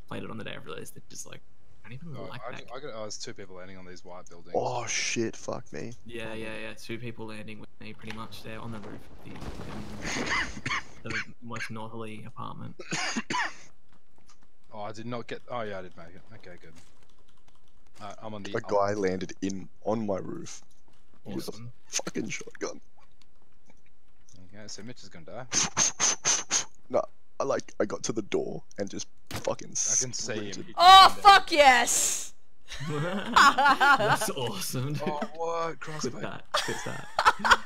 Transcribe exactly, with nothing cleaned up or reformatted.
played it on the day of release. They're just like, I don't even Oh, like I, that. I got, oh, there's two people landing on these white buildings. Oh shit! Fuck me. Yeah, yeah, yeah. Two people landing with me, pretty much. They're on the roof of the, um, the most northerly apartment. Oh, I did not get. Oh yeah, I did make it. Okay, good. Uh, I'm on the. A guy landed in on my roof with a Awesome. fucking shotgun. Okay, so Mitch is gonna die. No, I like I got to the door and just fucking. I can see him. Oh fuck yes! That's awesome. Oh what? Clip Crossbow. that. Clip that.